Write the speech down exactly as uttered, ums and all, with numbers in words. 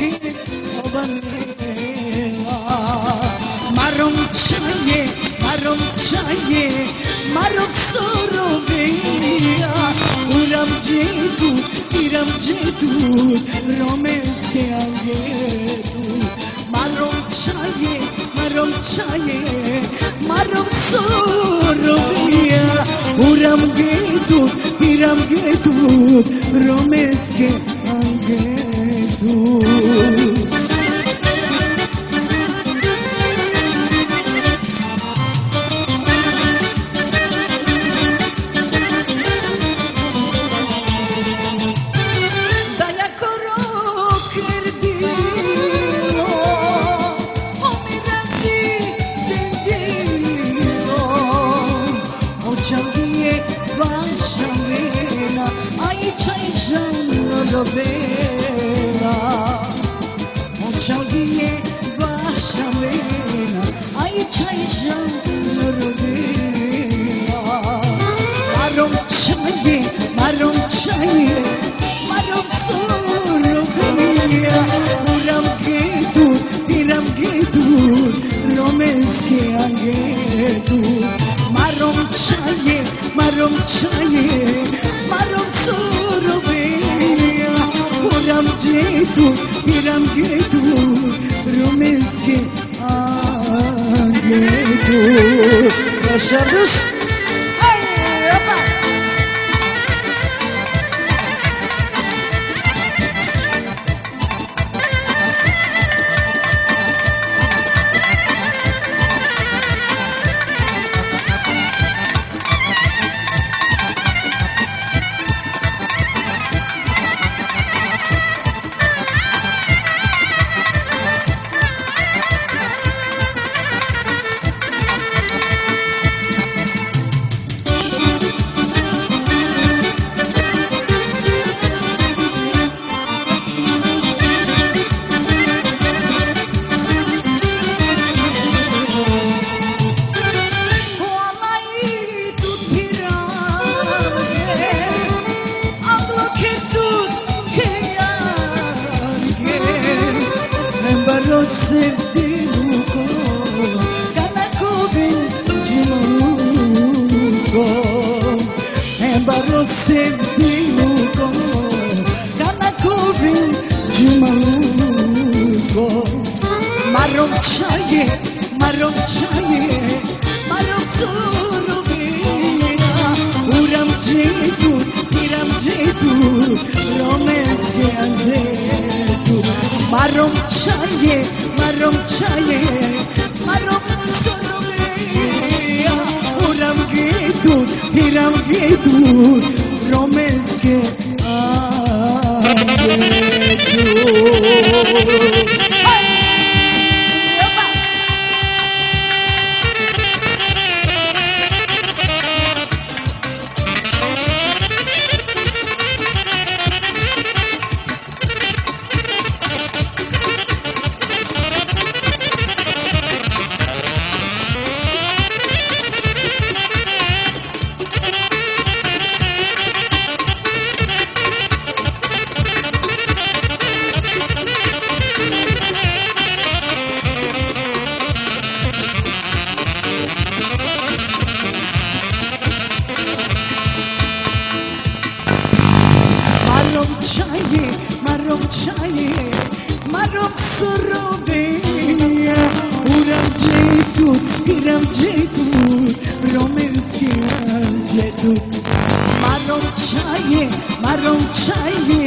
che obanela marom chaye marom chaye marom sorovea uram jetu iram jetu romance ke angetu marom chaye marom chaye marom sorovea uram jetu iram jetu romance ke angetu Rovela, Mochalie, Vashamena, ai Chaija, Rovela, Marom Chaye, Marom Chaye, Marom Sorovela, Uram Getu, Iram Getu, Romeske Angetu, Marom Chaye, Marom Chaye, Marom Sorovela. Uram jetu, iram jetu, romeske angetu. Başardık. Haydi, hoppa. Sevdiluko, Kanakobin Jimaluko, Embaro sevdiluko, Kanakobin Jimaluko, Marom chaye, Marom chaye, Marom sorovela, Uram jetu, Iram jetu, romance ke anjetu, Marom chaye, Marom chaye, marom sorovea, uram getu, iram getu, romance ke angetu. Marom chaye, marom sorovea, uram jetu, iram jetu, romance ke angetu. Marom chaye, marom chaye,